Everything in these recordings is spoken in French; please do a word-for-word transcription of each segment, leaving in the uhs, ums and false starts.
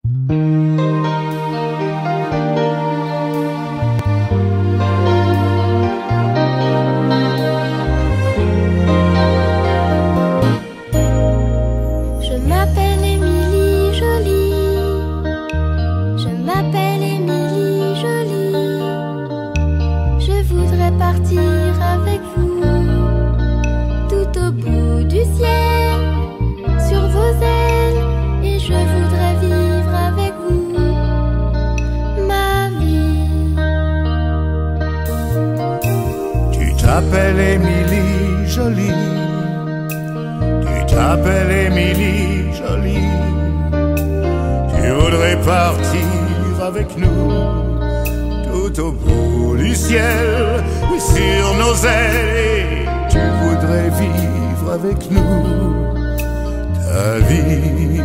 Tu t'appelles Émilie Jolie, tu t'appelles Émilie Jolie. Tu voudrais partir avec nous tout au bout du ciel, oui, sur nos ailes. Et tu voudrais vivre avec nous ta vie.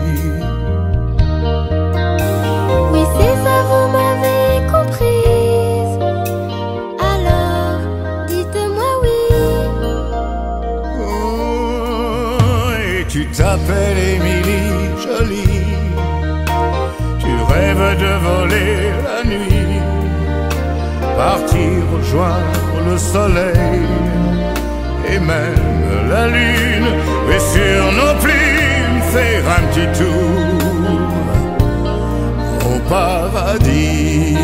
Oui, c'est ça, vous m'avez comprise. Alors, dites-moi oui. Oh, et tu t'appelles Émilie Jolie. Tu rêves de voler la nuit, partir rejoindre le soleil et même la lune, et sur nos plumes faire un petit tour au paradis.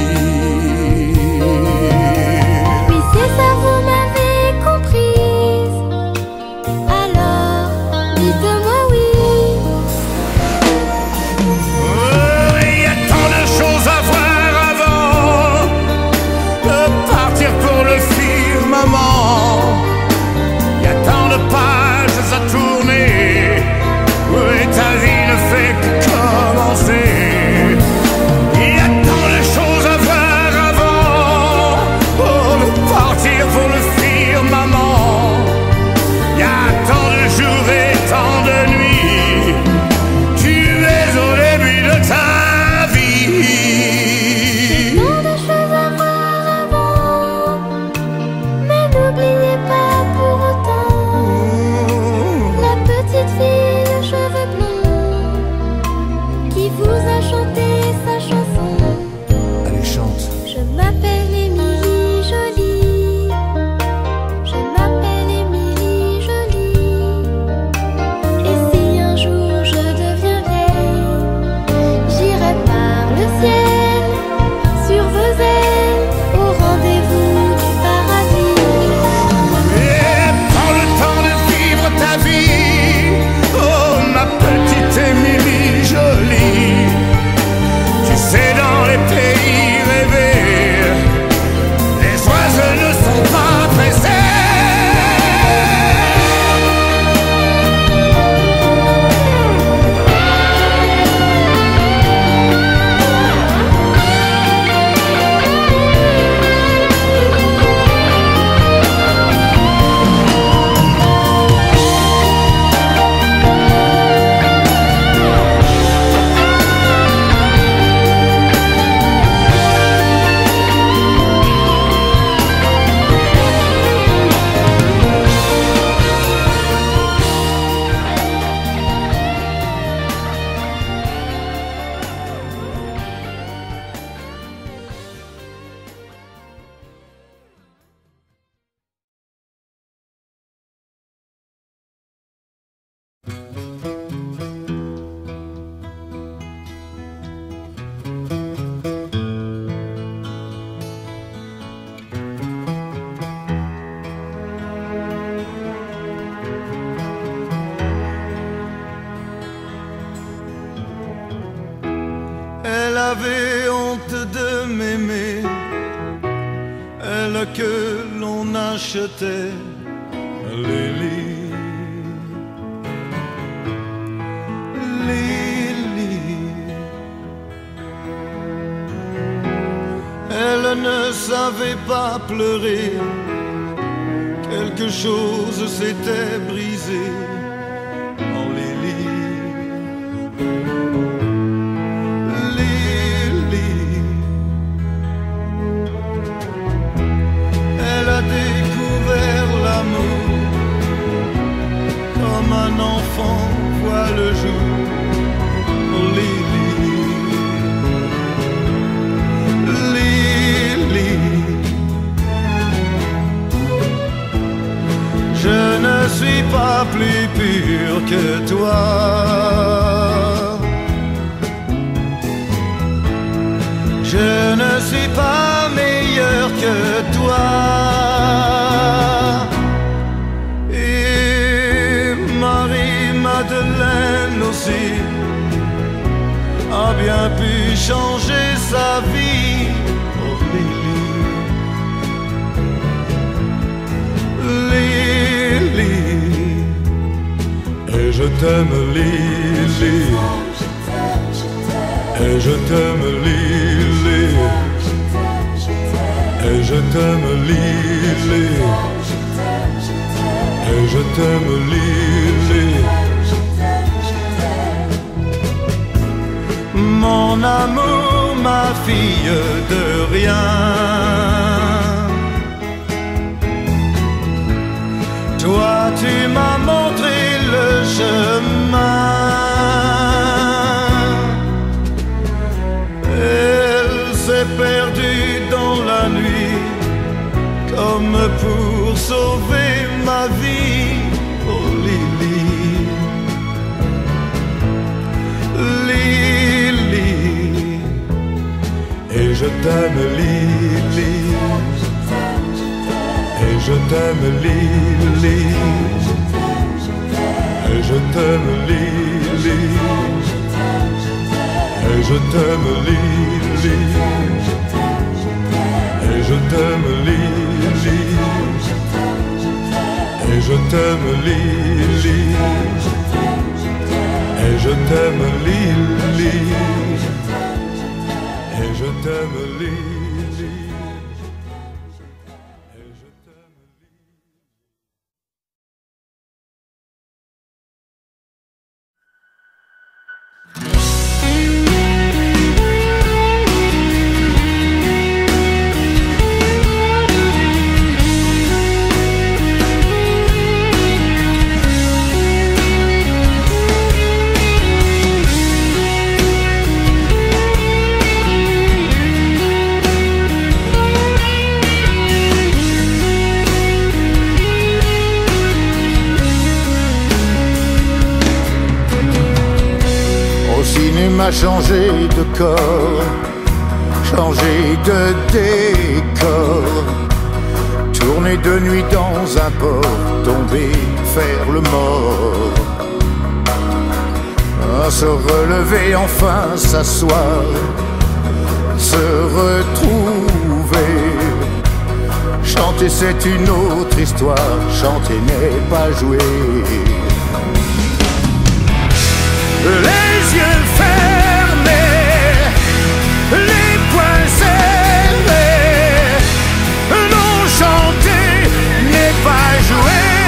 Oui, c'est ça, vous m'avez comprise. Alors, dites-moi oui. Oh, il y a tant de choses à voir avant de partir pour le firmament. Il y a tant de pages à tourner, et ta vie ne fait que commencer. Il y a tant de choses à voir avant oh, de partir pour le firmament. Il y a tant de jours et tant de nuits. Tu es au début de ta vie. Tant de choses à voir avant, mais n'oubliez pas pour autant la petite fille aux cheveux blonds qui vous a chanté sa chanson. Allez, chante. Je m'appelle Émilie Jolie. Je m'appelle Émilie Jolie. Et si un jour je deviens vieille, j'irai par le ciel, sur vos ailes, au rendez-vous du paradis. Et prends le temps de vivre ta vie, oh ma petite Émilie Jolie. Tu sais, dans les pays rêvés, les oiseaux ne sont pas pressés. Elle avait honte de m'aimer, elle que l'on achetait, Lily, Lily. Elle ne savait pas pleurer, quelque chose s'était brisé en Lily. Elle a découvert l'amour comme un enfant voit le jour. Lily, suis pas meilleur que toi. Et Marie-Madeleine aussi a bien pu changer sa vie. Oh Lily, Lily, et je t'aime Lily, et je t'aime Lily, et je t'aime Lily, et je t'aime Lily. Mon amour, ma fille de rien, toi tu m'as montré le chemin. Elle s'est perdue dans la nuit comme pour sauver ma vie. Oh Lily, Lily, et je t'aime Lily, et je t'aime Lily, et je t'aime Lily, et je t'aime Lily, et je t'aime Lily, et je t'aime Lily, et je t'aime Lily, et je t'aime Lily. M'a changé de corps, changé de décor, tourner de nuit dans un port, tomber, faire le mort, à se relever, enfin s'asseoir, se retrouver. Chanter c'est une autre histoire, chanter n'est pas jouer. Les yeux fermés, les poings serrés, non, chanter n'est pas jouer.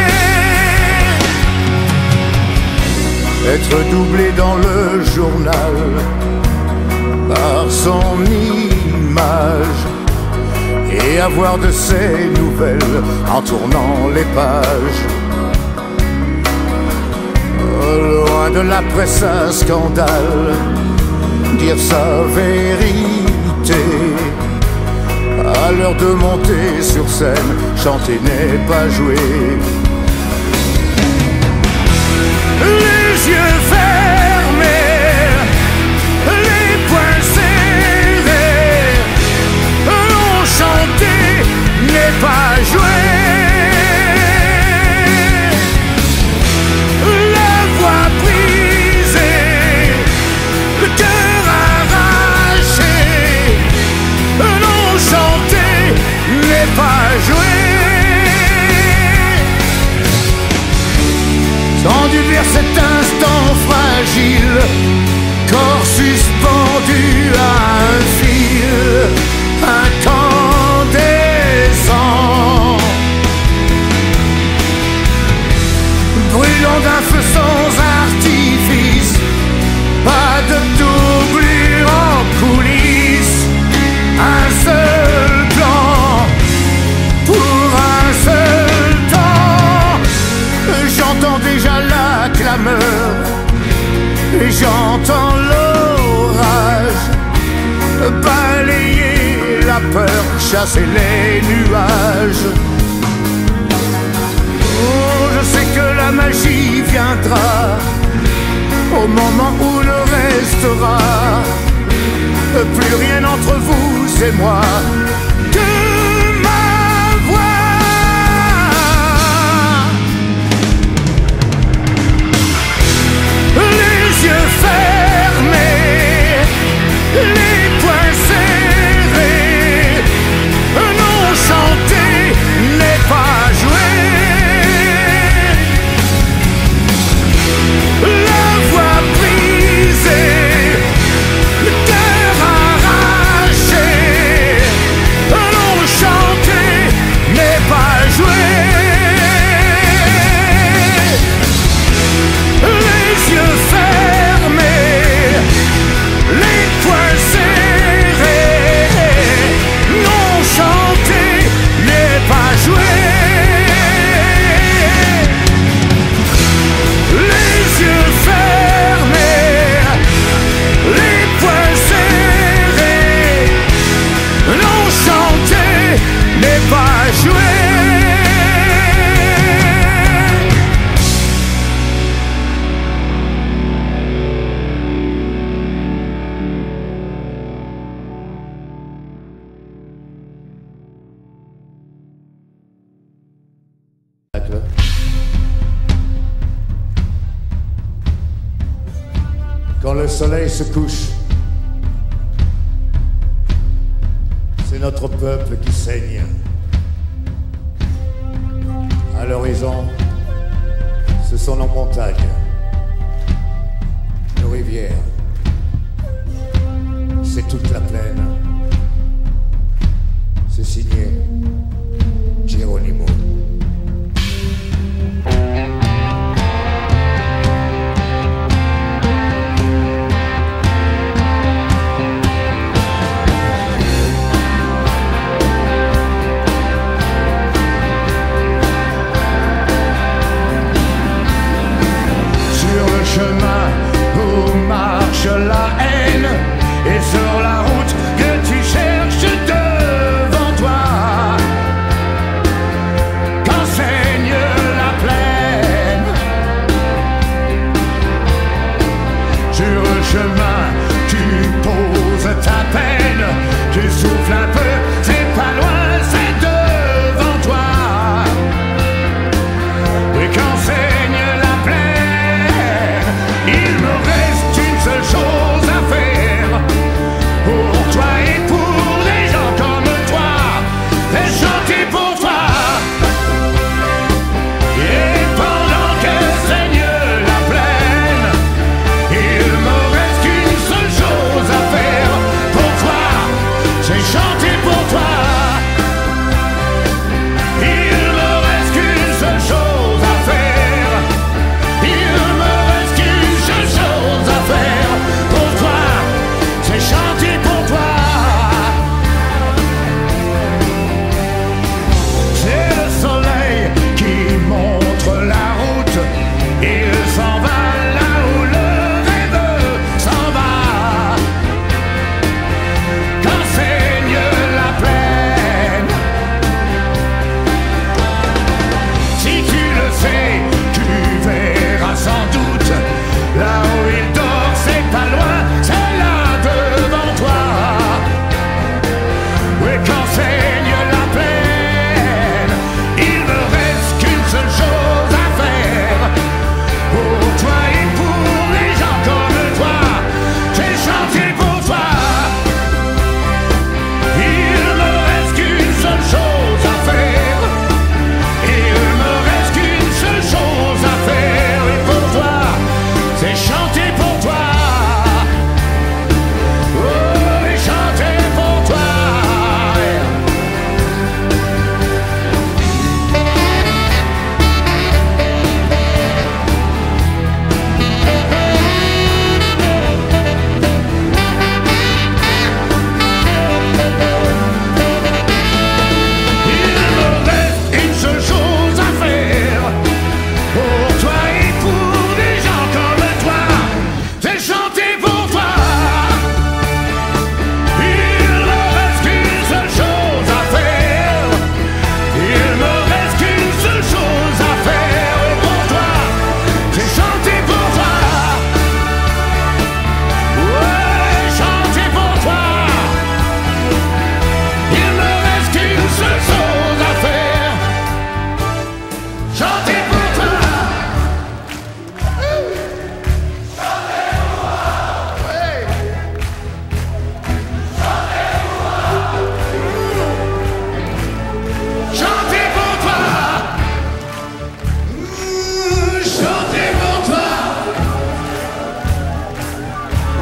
Être doublé dans le journal par son image et avoir de ses nouvelles en tournant les pages. Loin de la presse à scandale, dire sa vérité. À l'heure de monter sur scène, chanter n'est pas jouer. Les yeux fermés, les poings serrés, non, chanter n'est pas jouer. Pas jouer. Tendu vers cet instant fragile, corps suspendu à un fil incandescent, brûlant d'un feu sans artifice, pas de doublure en coulisses, un seul plan pour un seul temps. J'entends déjà la clameur et j'entends l'orage balayer la peur, chasser les nuages. Oh, je sais que la magie viendra au moment où le restera plus rien entre vous et moi que ma voix. Les yeux fermés, les poings serrés, non chanter n'est pas jouer. La voix brisée, le cœur arraché, non chanter n'est pas jouer. Les yeux fermés, les poings serrés, non chanter n'est pas jouer. Les yeux fermés, les poings serrés, non chanter n'est pas jouer. Quand le soleil se couche, c'est notre peuple qui saigne. À l'horizon, ce sont nos montagnes, nos rivières, c'est toute la plaine. C'est signé Geronimo. Chemin où marche la haine et sur la route que tu cherches devant toi, qu'enseigne la plaine. Sur le chemin tu poses ta peine, tu souffles un peu, c'est pas loin, c'est devant toi. Et qu'enseigne la plaine. Il me reste une seule chose à faire pour toi et pour des gens comme toi, et chanter pour toi. Et pendant que saigne la plaine, il me reste une seule chose à faire pour toi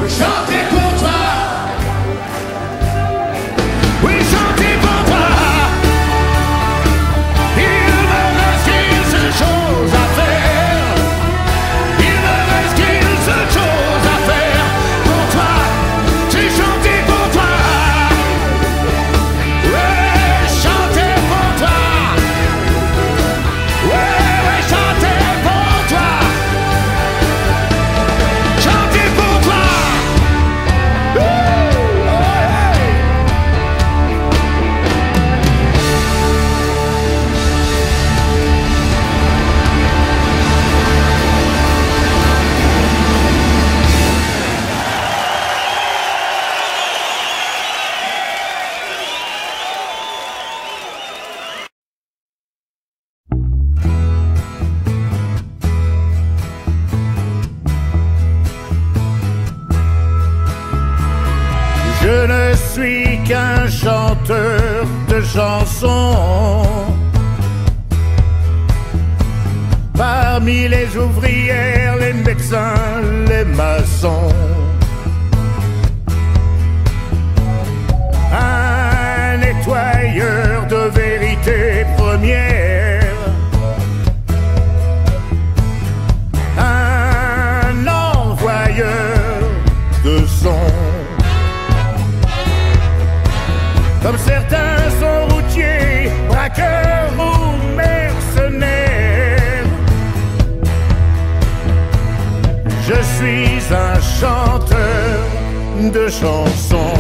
chanter pour toi. Oui, chanter pour toi. Il me reste qu'une seule chose à faire. Il me reste qu'une seule chose à faire pour toi. C'est chanter pour toi. Ouais, chanter pour toi. Ouais, ouais, chanter pour toi. Chanter pour toi. Ouh, ouais. Je ne suis qu'un chanteur de chansons. Parmi les ouvrières, les médecins, les maçons. Un nettoyeur de vérité première. Un envoyeur de son. Comme certains sont routiers, braqueurs ou mercenaires. Je suis un chanteur de chansons.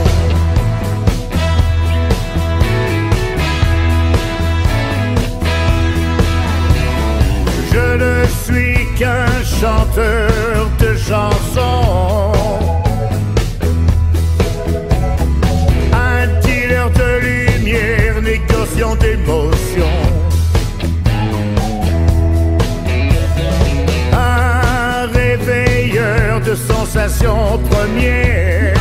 Je ne suis qu'un chanteur de chansons. De lumière, négociant d'émotions. Un réveilleur de sensations premières.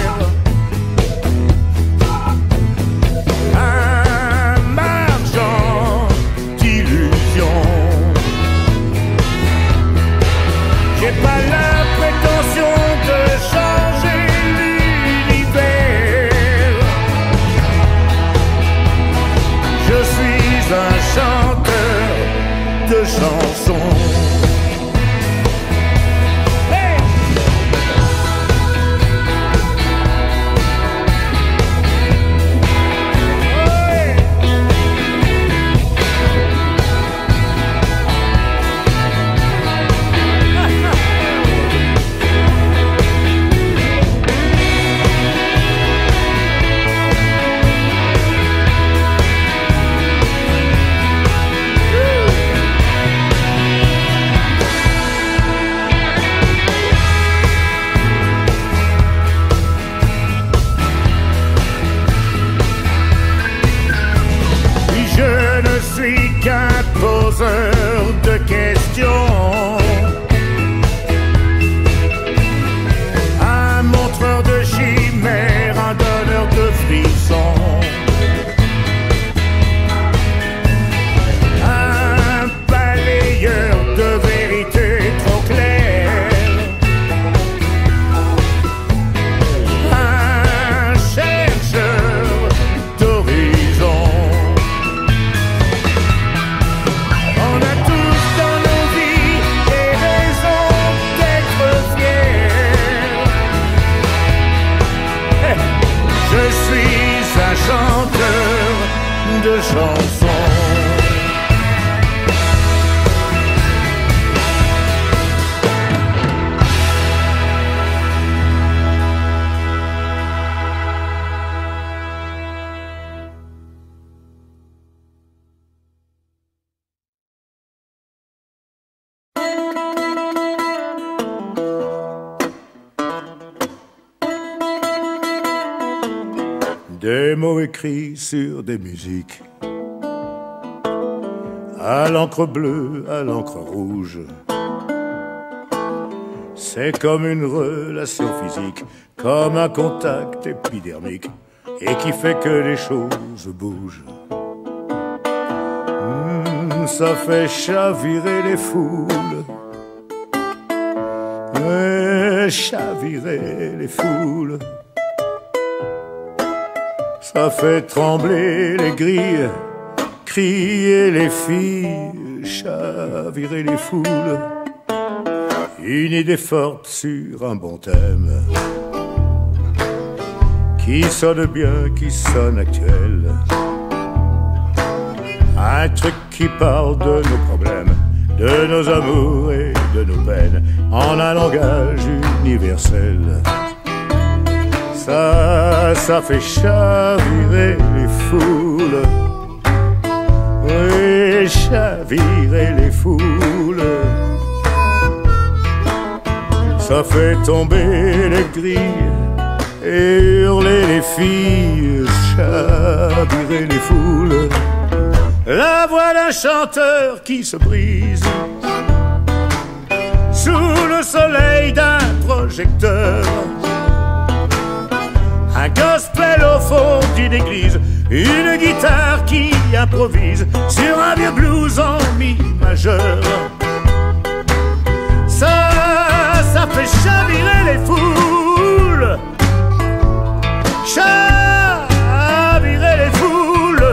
Un marchand d'illusions. J'ai pas la prétention de changer l'univers. Je suis un chanteur de chansons. Hey! Je suis qu'un poseur de questions. Un montreur de chimères, un donneur de frissons. Un balayeur de vérité trop claire. Un chercheur d'horizon. On a tous dans nos vies des raisons d'être fiers. Hey, je suis un chanteur de chansons. Des mots écrits sur des musiques, à l'encre bleue, à l'encre rouge. C'est comme une relation physique, comme un contact épidermique, et qui fait que les choses bougent. Mmh, ça fait chavirer les foules, et chavirer les foules. Ça fait trembler les grilles, crier les filles, chavirer les foules. Une idée forte sur un bon thème, qui sonne bien, qui sonne actuel. Un truc qui parle de nos problèmes, de nos amours et de nos peines, en un langage universel. Ça, ça fait chavirer les foules. Oui, chavirer les foules. Ça fait tomber les grilles et hurler les filles, chavirer les foules. La voix d'un chanteur qui se brise sous le soleil d'un projecteur. Un gospel au fond d'une église, une guitare qui improvise sur un vieux blues en mi majeur. Ça, ça fait chavirer les foules, chavirer les foules.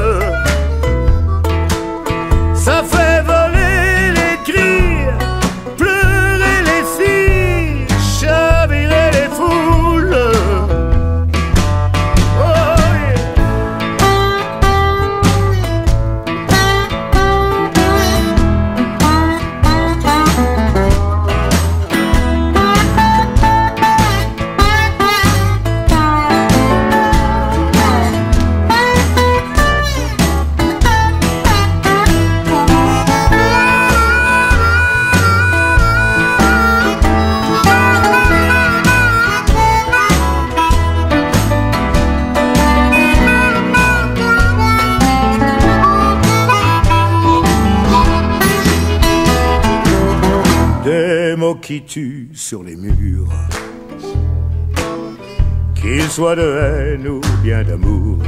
Ça fait voler les cris, pleurer les filles, chavirer les foules. Qui tue sur les murs, qu'ils soient de haine ou bien d'amour.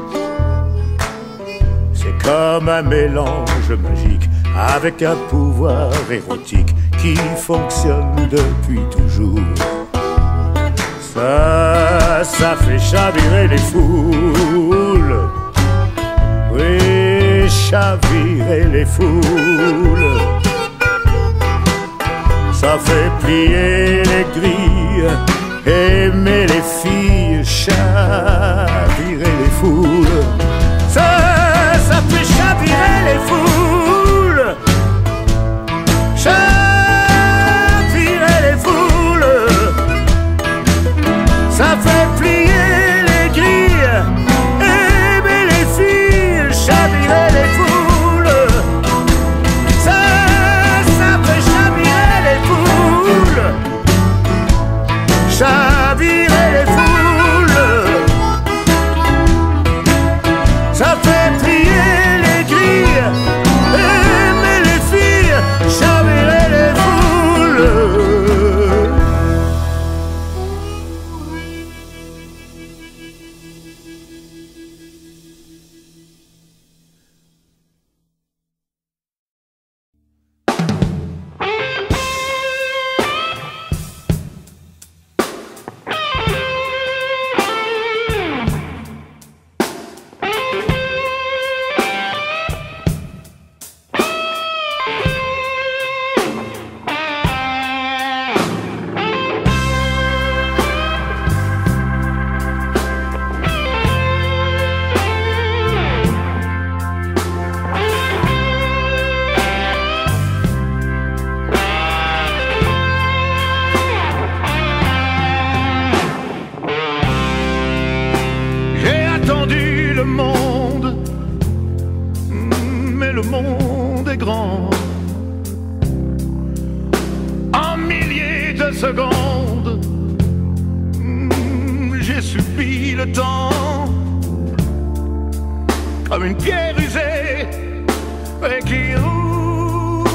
C'est comme un mélange magique avec un pouvoir érotique qui fonctionne depuis toujours. Ça, ça fait chavirer les foules. Oui, chavirer les foules. Ça fait plier les grilles, aimer les filles, chavirer les foules. Ça, ça fait chavirer les foules, chavirer les foules. Ça fait plier les grilles, aimer les filles, chavirer les foules. Chavirer les foules, ça fait plier les grilles, aimer les filles, chavirer les foules. Secondes, j'ai subi le temps comme une pierre usée et qui roule.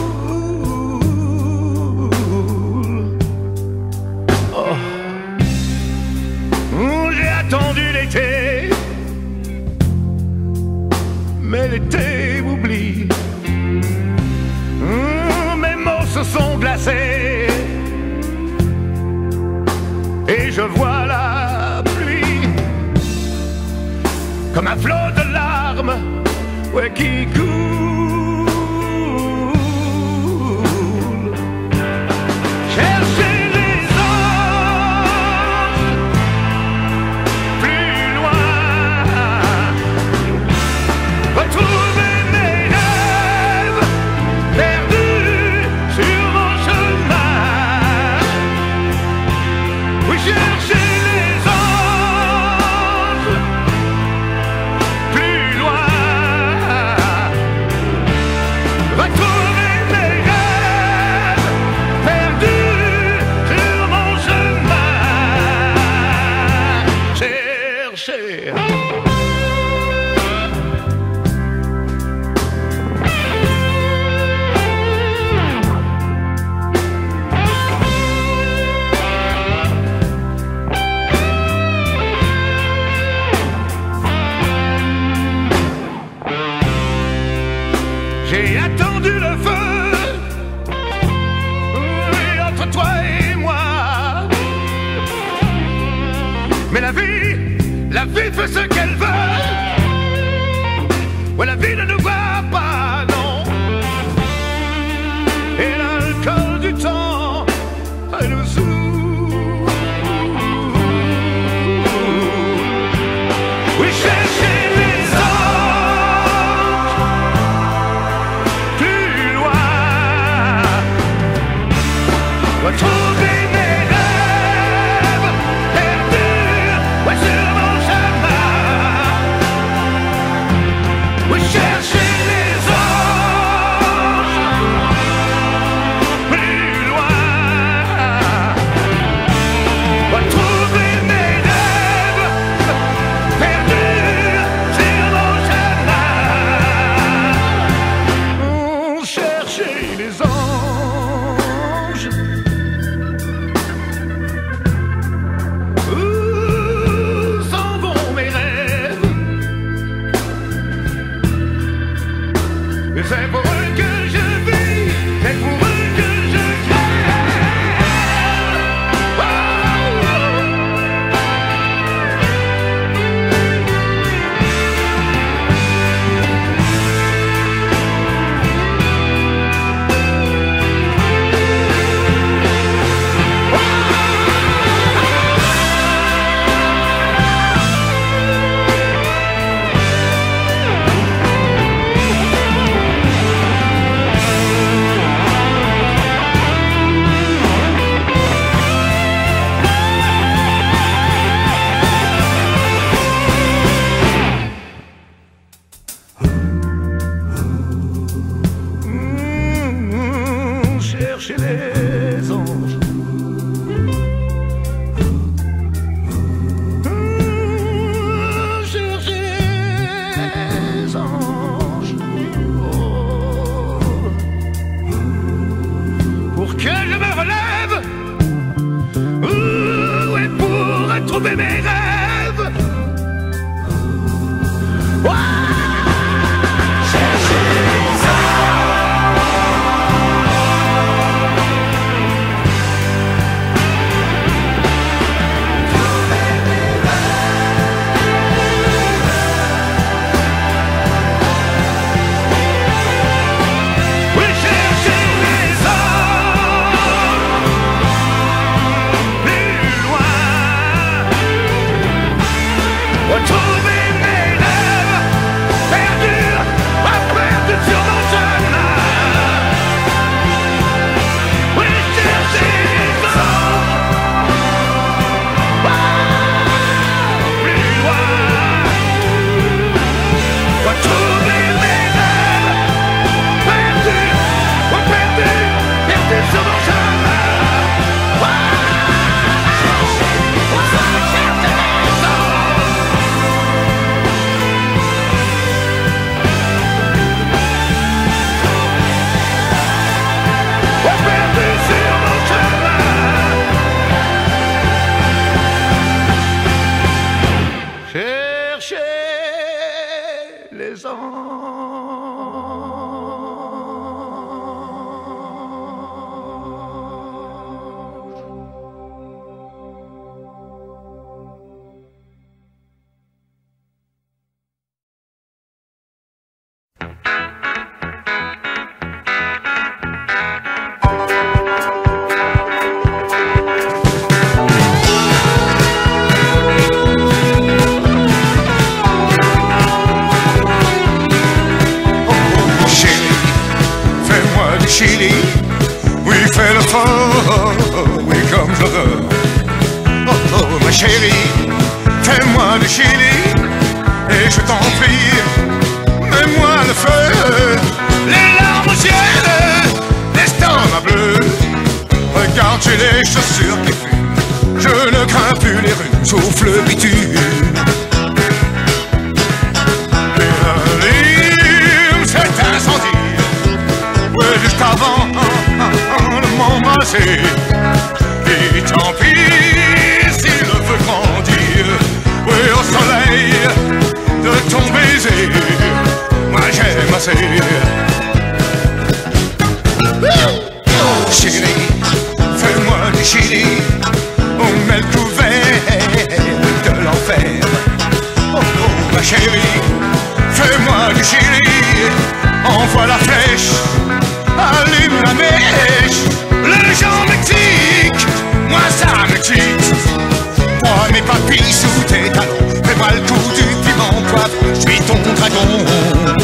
Oh. J'ai attendu l'été, mais l'été m'oublie. Mes mots se sont glacés. comme un flot de larmes, ouais, qui coule. Chercher les anges plus loin, retrouver mes rêves perdus sur mon chemin. Oui, chercher j'ai attendu le feu, oui, entre toi et moi. Mais la vie, la vie fait ce qu'elle veut. Ouais, la vie ne nous voit pas, non. Et l'alcool du temps, elle nous saoule. Oui, chercher les anges plus loin, retrouver mes rêves perdus, ouais, sur mon chemin. Oui, chercher les anges plus loin, retrouver mes rêves perdus sur mon chemin. On chercher les anges. Où s'en vont mes rêves? C'est pour eux que je vis, c'est pour eux que je crève. Oh, mmh, chercher les anges. Mmh, chercher les anges. Oh. Pour que je me relève, ouh, et pour retrouver mes rêves. Ouah. Retrouver mes rêves perdus, pas perdus sur mon chemin. Oui, chercher les anges, oh, plus loin. Retrouver mes rêves perdus, oh, perdus, perdus sur mon chemin. Oh, chercher les anges. chérie, fais-moi du Chili, et je t'en prie, mets-moi le feu, les larmes au ciel, l'estomac bleu. Regarde, j'ai les chaussures qui fument, je ne crains plus les rues, sauf le bitume. Et allume cet incendie, ouais, juste avant de m'embrasser. Et tant pis si le feu grandit, oui, au soleil de ton baiser, moi j'aime assez. Oh chérie, fais-moi du Chili, on met le couvert de l'enfer. Oh oh ma chérie, fais-moi du Chili, envoie la flèche, allume la mèche. Le Jean Mexique, moi ça m'excite. Moi mes papilles sous tes talons, fais-moi le coup du piment poivre, je suis ton dragon.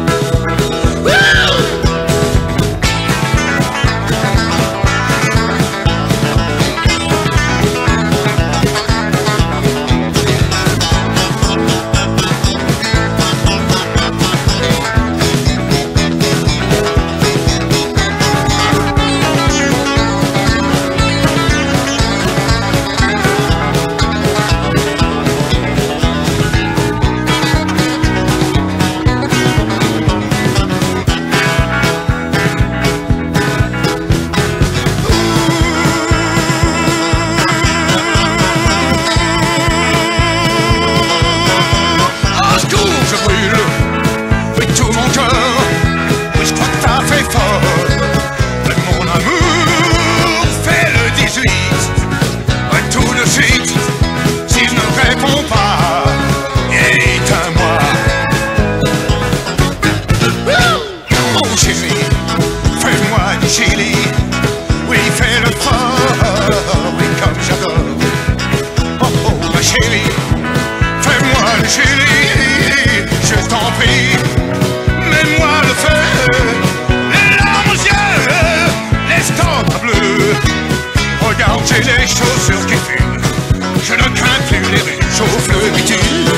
J'ai les chaussures qui fument, je ne crains plus les rues, chauffe le bitume.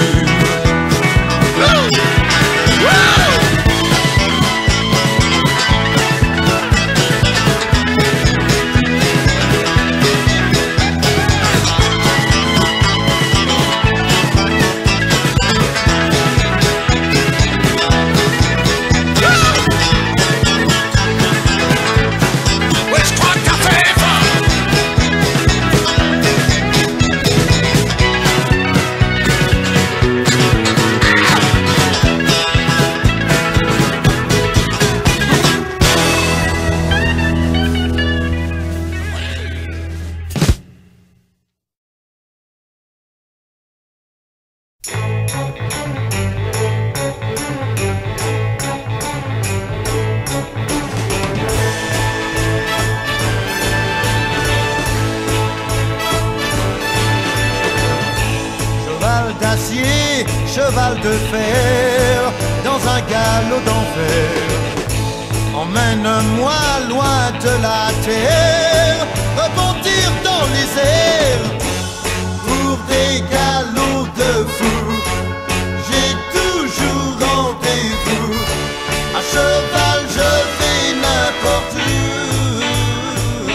Cheval de fer dans un galop d'enfer, emmène-moi loin de la terre, rebondir dans les airs pour des galops de fou. J'ai toujours rendez-vous, à cheval je vais n'importe où.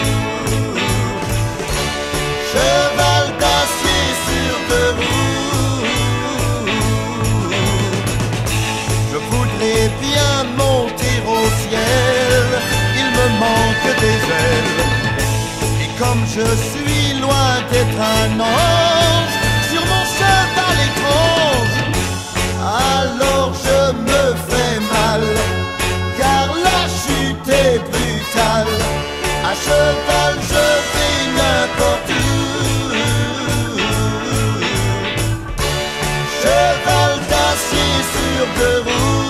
Cheval d'acier sur deux roues, bien monter au ciel, il me manque des ailes. Et comme je suis loin d'être un ange, sur mon cheval étrange, alors je me fais mal, car la chute est brutale. À cheval je vais n'importe où, cheval d'acier sur deux roues.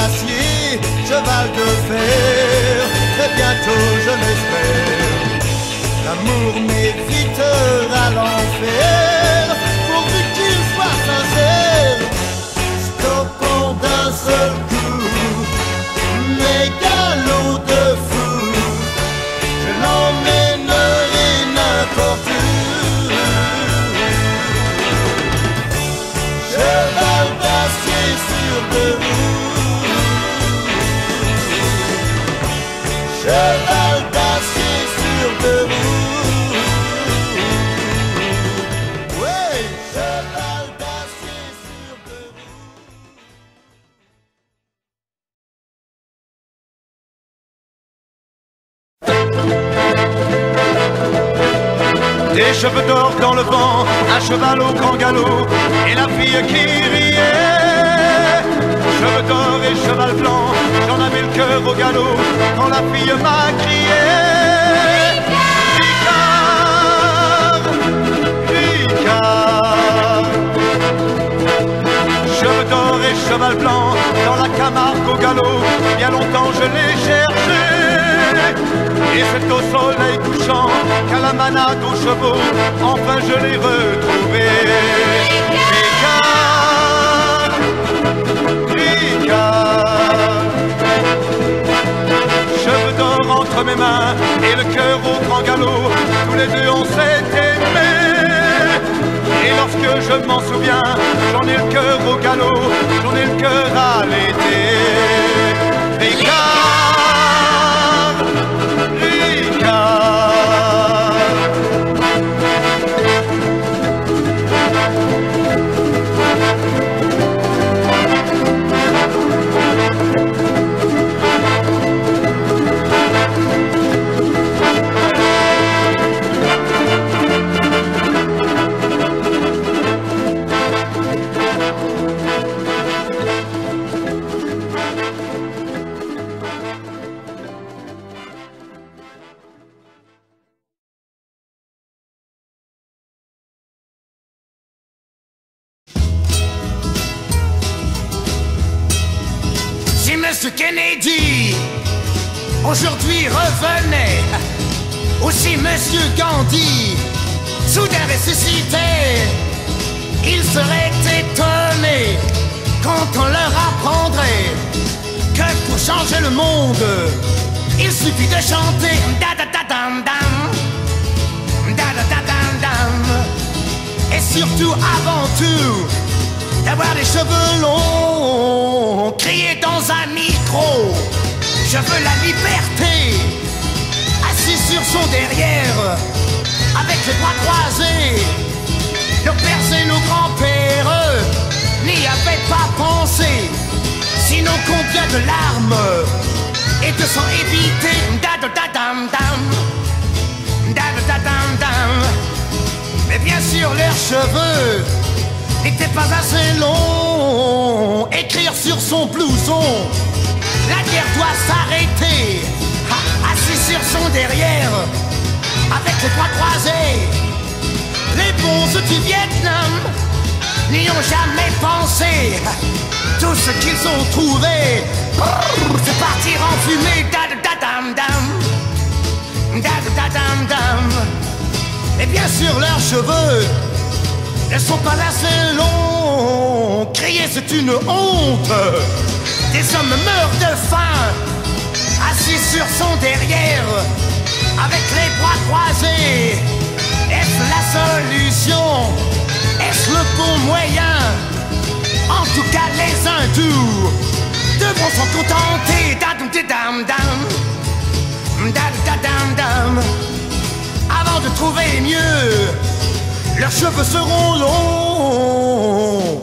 d'acier, cheval de fer, très bientôt je l'espère. L'amour m'évitera l'enfer, pourvu qu'il soit sincère. Stoppons d'un seul coup mes galops de fou, je l'emmènerai n'importe où. Cheval d'acier sur deux roues, cheval d'acier sur deux roues. Ouais, cheval d'acier sur deux roues. Des cheveux d'or dans le vent, un cheval au grand galop, et la fille qui riait. Cheveux d'or et cheval blanc, j'en avais le cœur au galop, quand la fille m'a crié. Ricard, Ricard. Cheveux d'or et cheval blanc, dans la Camargue au galop, bien longtemps je l'ai cherché. Et c'est au soleil couchant qu'à la manade aux chevaux, enfin je l'ai retrouvé. Ricard, Ricard. Cheveux d'or entre mes mains et le cœur au grand galop, tous les deux on s'est aimés. Et lorsque je m'en souviens, j'en ai le cœur au galop, j'en ai le cœur à l'été. Ricard, si Monsieur Kennedy aujourd'hui revenait, ou si Monsieur Gandhi soudain ressuscitait, ils seraient étonnés quand on leur apprendrait que pour changer le monde, il suffit de chanter da da da dam dam, da da da dam dam, et surtout avant tout d'avoir les cheveux longs, crier dans un micro, je veux la liberté, assis sur son derrière, avec les bras croisés. Nos pères et nos grands-pères n'y avaient pas pensé, sinon combien de larmes et de sang évité. Da da da dam dam, da da da dam dam. Mais bien sûr leurs cheveux n'était pas assez long. Écrire sur son blouson, la guerre doit s'arrêter. Assis sur son derrière, avec les bras croisés. Les bons du Vietnam n'y ont jamais pensé. Tout ce qu'ils ont trouvé, c'est partir en fumée. Da da da dam dam, da da da dam dam. Et bien sûr leurs cheveux ne sont pas assez longs. Crier c'est une honte. Des hommes meurent de faim, assis sur son derrière, avec les bras croisés. Est-ce la solution? Est-ce le bon moyen? En tout cas les hindous devront s'en contenter. Dam dam dam, dam dam dam. Avant de trouver mieux, leurs cheveux seront longs.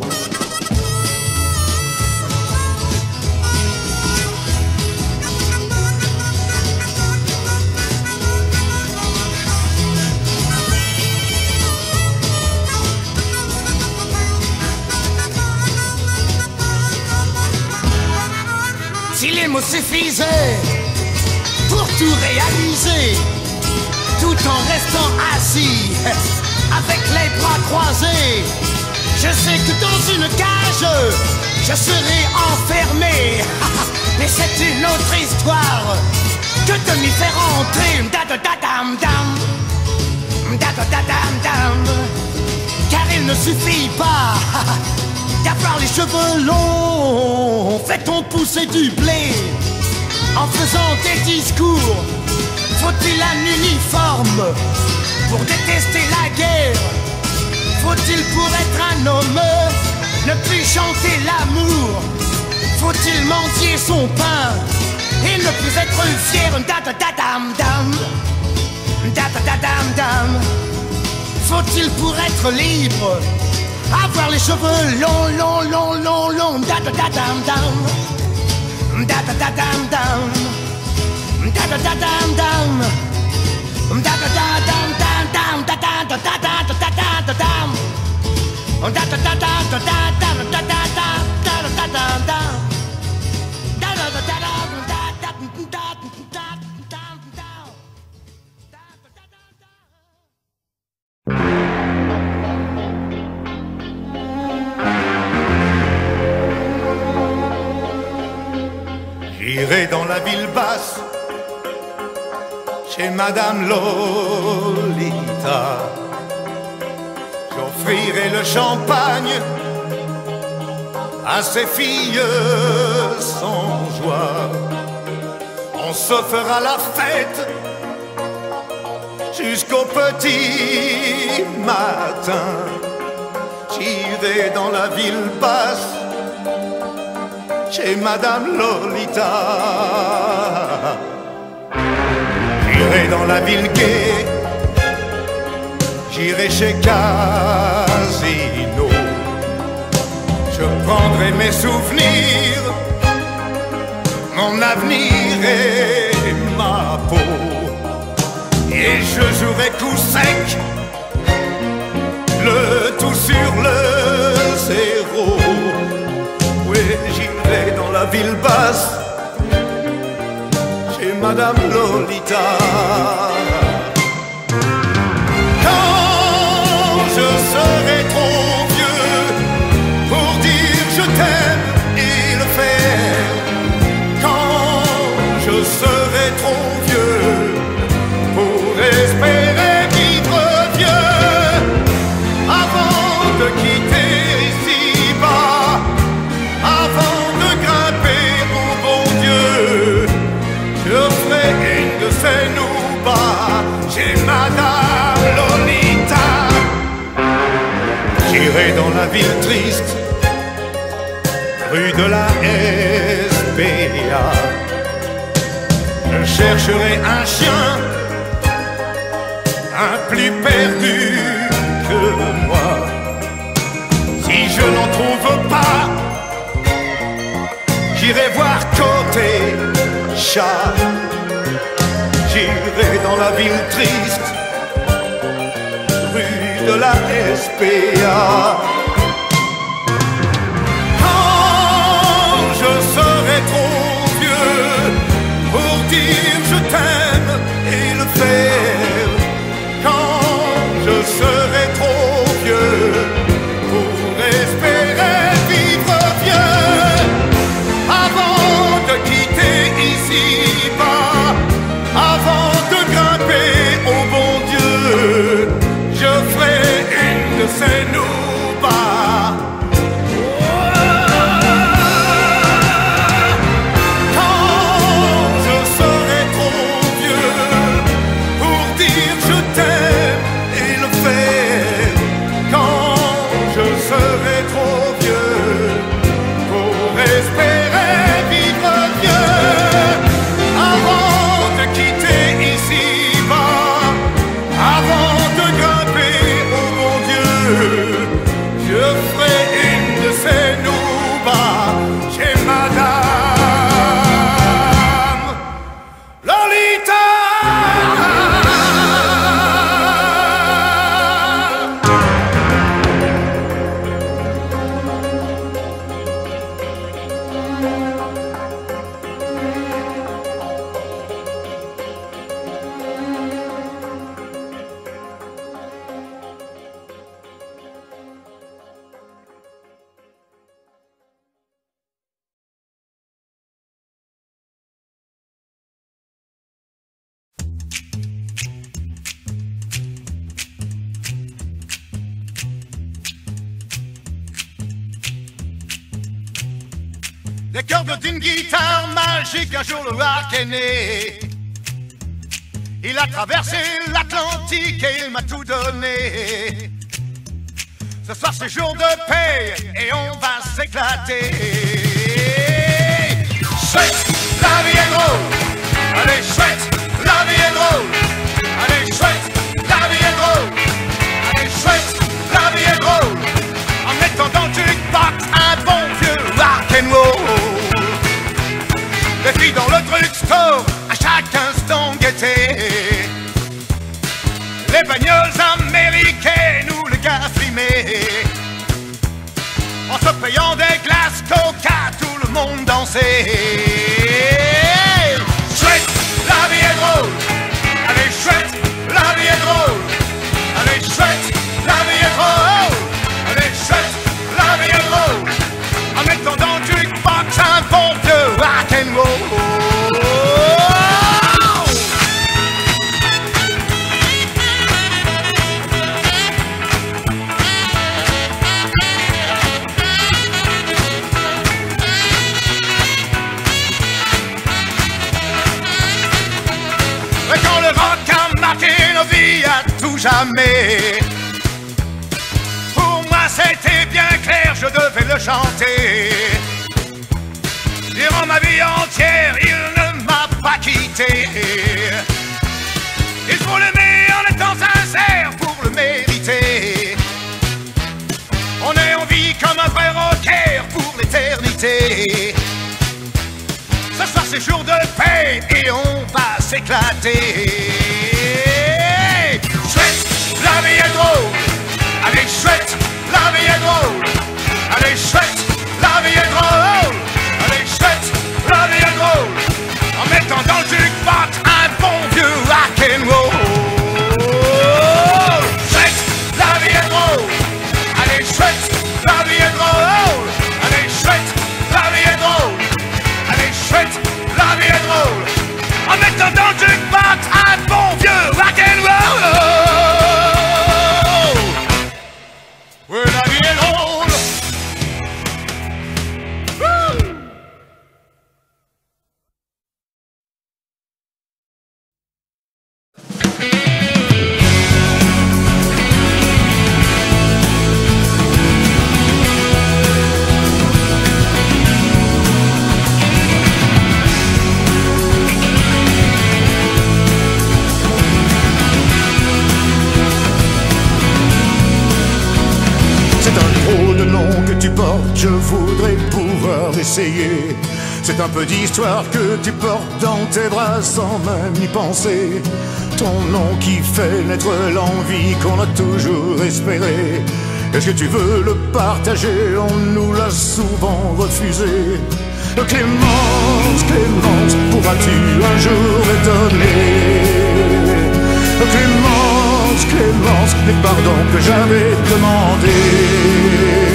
Si les mots suffisaient pour tout réaliser, tout en restant assis, avec les bras croisés, je sais que dans une cage, je serai enfermé. Mais c'est une autre histoire que de m'y faire entrer. Da-da-da-dam-dam, da-da-da-dam-dam. Car il ne suffit pas d'avoir les cheveux longs. Fait-on pousser du blé en faisant des discours? Faut-il un uniforme pour détester la guerre? Faut-il pour être un homme ne plus chanter l'amour? Faut-il mendier son pain et ne plus être fier? Da-da-da-dam-dam, da-da-da-dam-dam. Faut-il pour être libre avoir les cheveux longs, longs, longs, longs, longs? Da-da-da-dam-dam, da-da-da-dam-dam, da-da-da-dam-dam, da-da-da-dam-dam-dam, da-da-da-da-da-da-da-da-da-dam, da-da-da-da-da-da-da-da-da-da-da-da-da-da. J'irai dans la ville basse, chez Madame Lolita. J'offrirai le champagne à ces filles sans joie. On se fera la fête jusqu'au petit matin. J'irai dans la ville basse, chez Madame Lolita. J'irai dans la ville gaie, j'irai chez Casino. Je prendrai mes souvenirs, mon avenir et ma peau. Et je jouerai coup sec, le tout sur le zéro. Oui, j'irai dans la ville basse, chez Madame Lolita. Quand je serai trop vieux pour dire je t'aime et le faire, quand je serai trop vieux pour espérer vivre vieux, avant de quitter ici-bas, avant de grimper au bon Dieu, je ferai une de ces noubas chez Madame Lolita. J'irai dans la ville triste, rue de la S P A. Je chercherai un chien, un plus perdu que moi. Si je n'en trouve pas, j'irai voir côté chat. J'irai dans la ville triste, rue de la S P A. Quand je serai trop vieux pour dire je t'aime et le faire, quand je serai trop vieux pour espérer vivre vieux, avant de quitter ici-bas, avant de grimper au bon Dieu, je ferai une de ces noubas Les cordes d'une guitare magique, un jour le rock est né. Il a traversé l'Atlantique et il m'a tout donné. Ce soir c'est jour de paix et on va s'éclater. Chouette, la vie est drôle. Allez chouette, la vie est drôle. Allez chouette, la vie est drôle. Allez chouette, la vie est drôle. En mettant dans le jukebox un bon vieux rock'n'roll. Les filles dans le drugstore à chaque instant gaieté. Les bagnoles américaines ou les gars frimés. En se payant des glaces coca, tout le monde dansait. Chouette, la vie est drôle. Allez chouette, la vie est drôle. Allez chouette, la vie est drôle. Allez chouette, la vie est drôle. En mettant dans le jukebox un bon vieux rock'n'roll. Nos vies à tout jamais. Pour moi c'était bien clair, je devais le chanter. Durant ma vie entière, il ne m'a pas quitté. Il faut l'aimer en étant sincère pour le mériter. On est en vie comme un vrai rocker pour l'éternité. Ce soir c'est jour de paix et on va s'éclater. Chouette, la vie est drôle. Allez chouette, la vie est drôle. Allez chouette, la vie est drôle. Allez chouette, la vie est drôle. En mettant dans le jukebox un bon vieux rock'n'roll. Chouette, la vie est drôle. Allez chouette, la vie est drôle. Allez chouette, la vie est drôle. Allez chouette, la vie est drôle. En mettant dans le jukebox un bon vieux rock'n'roll. Ouais, la vie est drôle. Woo! Je voudrais pouvoir essayer. C'est un peu d'histoire que tu portes dans tes bras sans même y penser. Ton nom qui fait naître l'envie qu'on a toujours espéré. Est-ce que tu veux le partager? On nous l'a souvent refusé. Clémence, Clémence, pourras-tu un jour me donner? Clémence, Clémence, les pardons que j'avais demandés.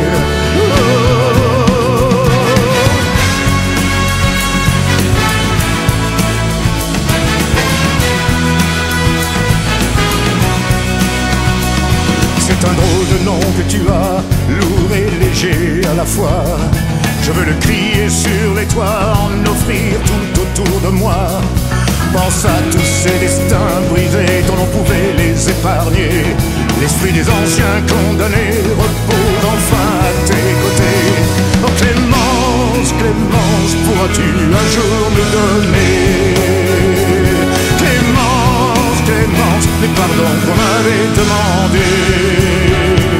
C'est un drôle de nom que tu as, lourd et léger à la fois. Je veux le crier sur les toits, en offrir tout autour de moi. Pense à tous ces destins brisés dont on pouvait les épargner. L'esprit des anciens condamnés repose enfin à tes côtés. Oh Clémence, Clémence, pourras-tu un jour me donner? Clémence, Clémence, les pardons qu'on m'avait demandés.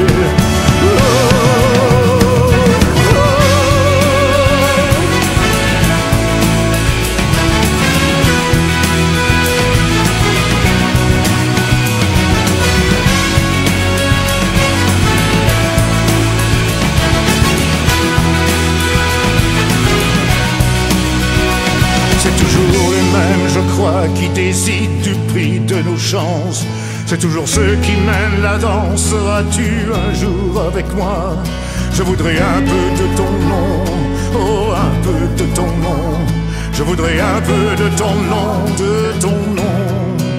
Je crois qui décide du prix de nos chances. C'est toujours ceux qui mènent la danse. Seras-tu un jour avec moi? Je voudrais un peu de ton nom, oh un peu de ton nom. Je voudrais un peu de ton nom, de ton nom.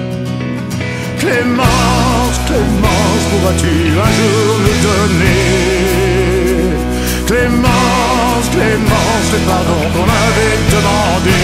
Clémence, Clémence, pourras-tu un jour me donner? Clémence, clémence, le pardon qu'on avait demandé.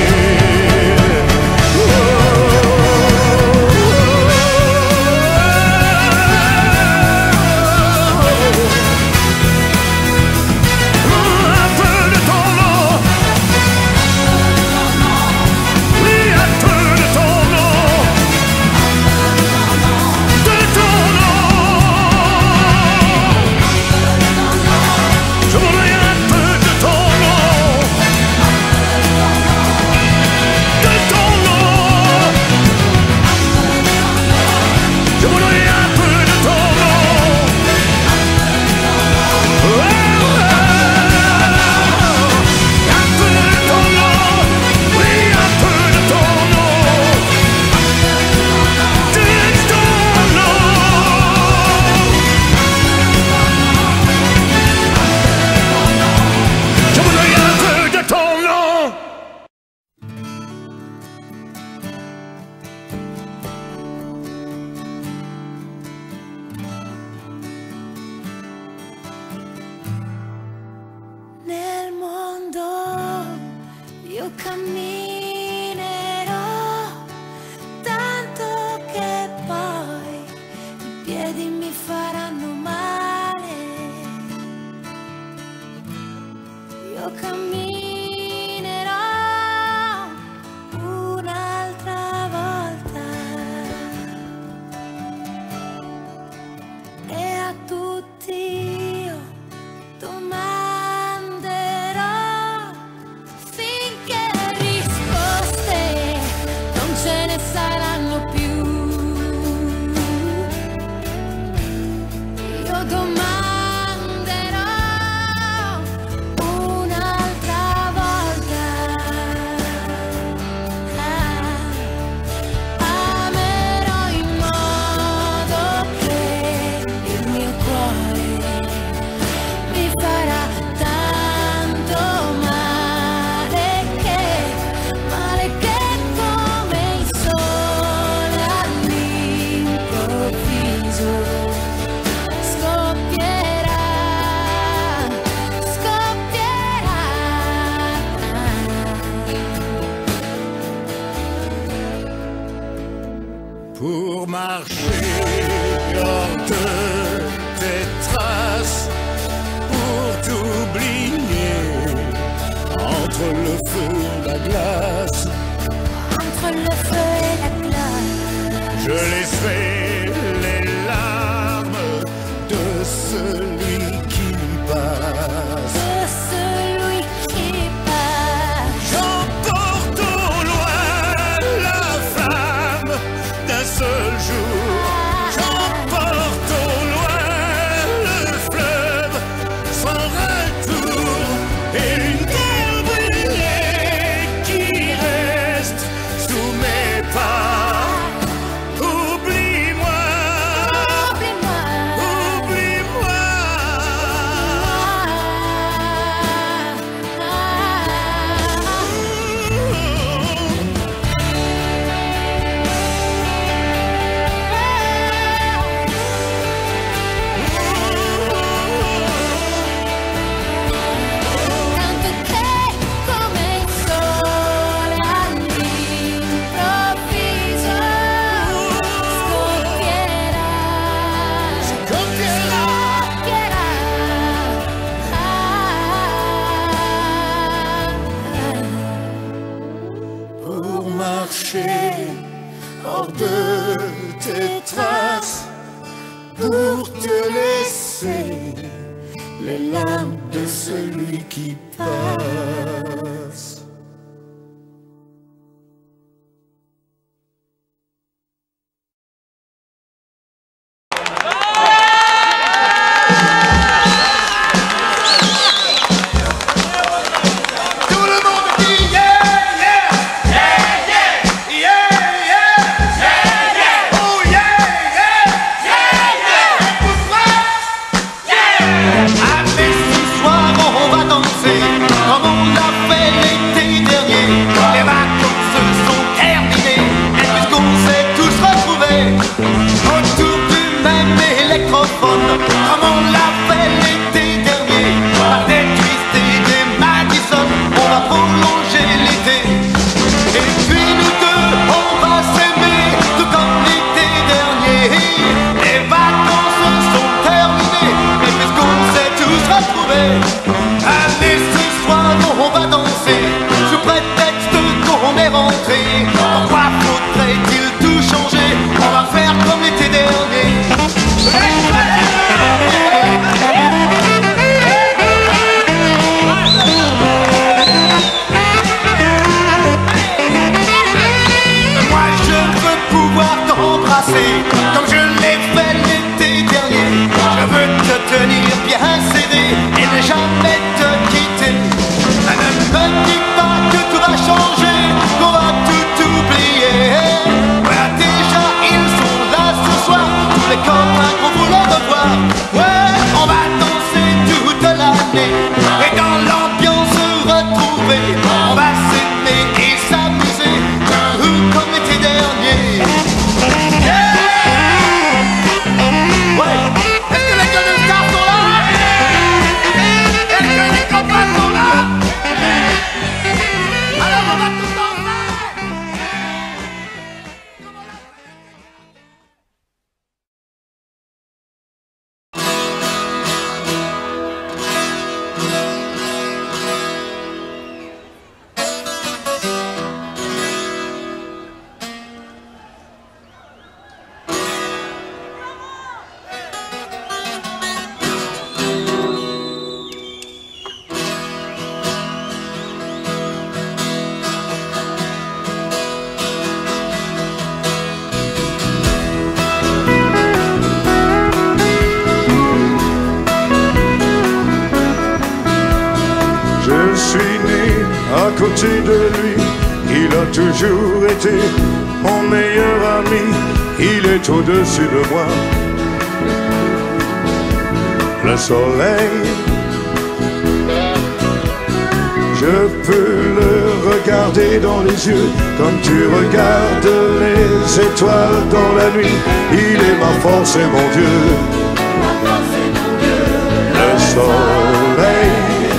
Nel mondo io camminerò, tanto che poi i piedi mi faranno male. Io camminerò un'altra volta e a tutti io domani saranno più. Io domanderò un'altra volta. Ah, amerò in modo che il mio cuore mi farà tanto male che, male che pour marcher hors de tes traces, pour t'oublier entre le feu et la glace. Entre le feu et la glace, je laisserai les larmes de celui qui passe. de celui qui passe. J'emporte au loin la flamme d'un seul jour. J'emporte au loin le fleuve sans retour et une terre brûlée qui reste sous mes pas. Oublie-moi, Oublie-moi, oublie-moi. tanto che come il sole all'improvviso scoppierà, scoppierà, Pour marcher hors de tes traces, pour te laisser les larmes de celui qui passe. Tout le monde dit yeah, yeah, yeah, yeah, yeah, yeah, yeah, yeah, oh yeah, yeah, yeah, yeah, écoute-moi, yeah. Allez, ce soir on va danser comme on l'a fait on est rentré. Pourquoi faudrait-il tout changer? On va faire comme l'été dernier. Moi je veux pouvoir t'embrasser comme je l'ai fait l'été dernier. Je veux te tenir bien serré et ne jamais te quitter. Ne me dis pas que tout va changer, qu'on va tout oublier. Voilà, déjà ils sont là ce soir, tous les copains qu'on voulait revoir. Ouais, on va danser toute l'année et dans l'ambiance retrouver. On va s'aimer et s'amuser comme l'été dernier. Yeah! Ouais, est-ce que les jeunes stars sont là? Est-ce que les copains sont là? Alors on va tout danser! Je suis né à côté de lui, il a toujours été mon meilleur ami, il est au-dessus de moi. Le soleil, je peux le regarder dans les yeux, comme tu regardes les étoiles dans la nuit. Il est ma force et mon Dieu. Le soleil,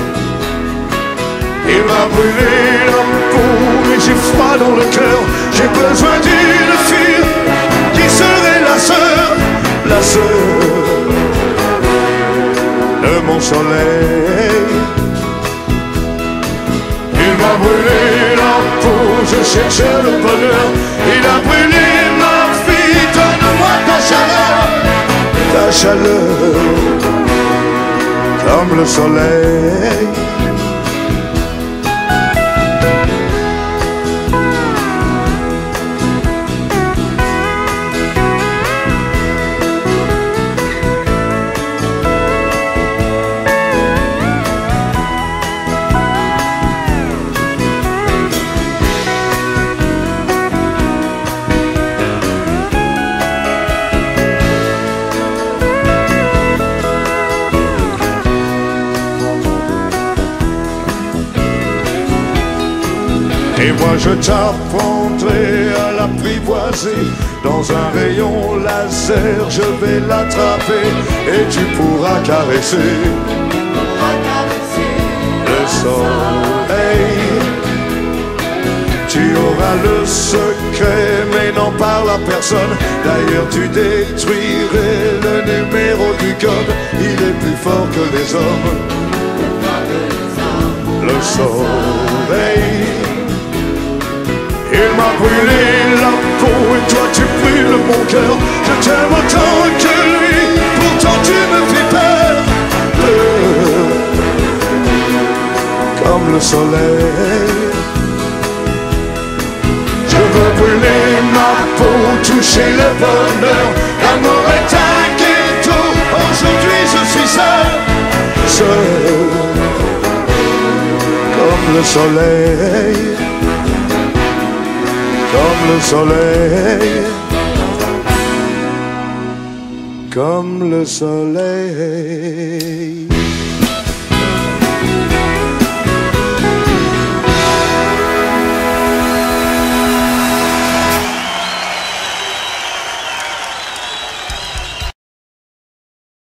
il m'a brûlé la peau et j'ai froid dans le cœur. J'ai besoin d'une fille qui serait la sœur, la sœur de mon soleil. Il m'a brûlé la peau, je cherchais le bonheur. Il a brûlé ma fille, donne-moi ta chaleur, ta chaleur, comme le soleil. Et moi je t'apprendrai à l'apprivoiser. Dans un rayon laser je vais l'attraper et tu pourras caresser le soleil. Tu auras le secret mais n'en parle à personne. D'ailleurs tu détruirais le numéro du code. Il est plus fort que les hommes. Le soleil, il m'a brûlé la peau et toi tu brûles mon cœur. Je t'aime autant que lui, pourtant tu me fais peur. Peur, comme le soleil. Je veux brûler ma peau, toucher le bonheur. L'amour est un ghetto, aujourd'hui je suis seul. Seul, comme le soleil. Comme le soleil, comme le soleil.